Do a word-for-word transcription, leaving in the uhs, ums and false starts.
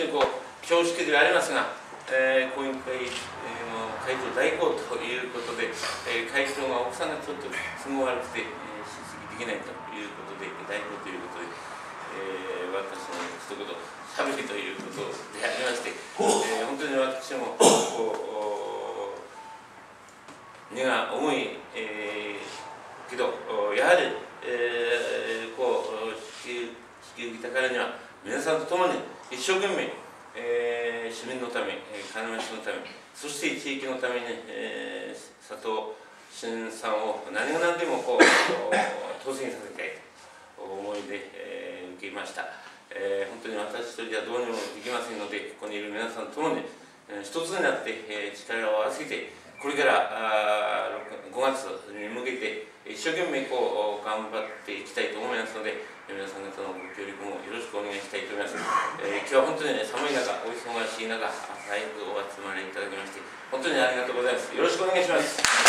にこう恐縮ではありますが、えー、講演会、えー、の会長代行ということで、えー、会長が奥さんがちょっと都合悪くて、えー、出席できないということで、代行ということで、えー、私の一言しゃべりということでありまして、えー、本当に私もこう荷が重い、えー、けどやはり、えー、こう引き受けたからには皆さんと共に一生懸命、えー、市民のため、金町のため、そして地域のために、えー、佐藤新さんを何が何でもこう当選させたいと思いで、えー、受けました。えー、本当に私一人ではどうにもできませんので、ここにいる皆さんともに、えー、一つになって、えー、力を合わせて、これからごがつに向けて一生懸命こう頑張っていきたいと思いますので、皆さん方のご協力もよろしくお願いしたいと思います。えー、今日は本当に、ね、寒い中、お忙しい中、早くお集まりいただきまして、本当にありがとうございます。よろしくお願いします。